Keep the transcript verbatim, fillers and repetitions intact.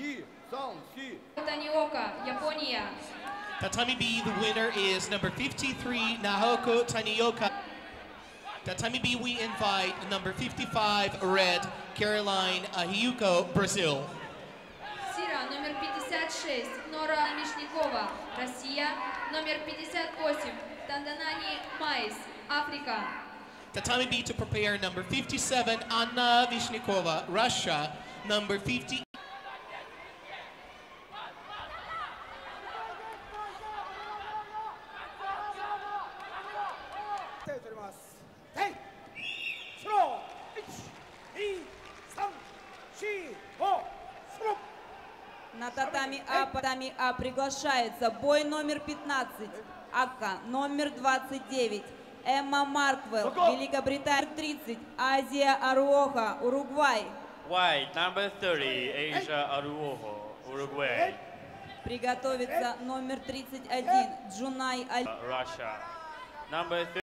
Tanioka, Япония. Tatami B, the winner is number fifty-three, Naoko Tanioka. Tatami B, we invite number fifty-five, red, Caroline Hyuko, Brazil. Сира, номер пятьдесят шесть, Нора Мишникова, Россия. Номер пятьдесят восемь, Танданани Майс, Африка. Tatami B to prepare number fifty-seven, Anna Vishnikova, Russia. Number fifty. На татами А, татами А приглашается бой номер пятнадцать, Ака, номер двадцать девять, Эмма Марквелл, Великобритания, тридцать, Азия Аруоха, Уругвай. White, number thirty, Asia Aruoho, Uruguay. Приготовится номер тридцать один, Джунай Аль. Russia. Number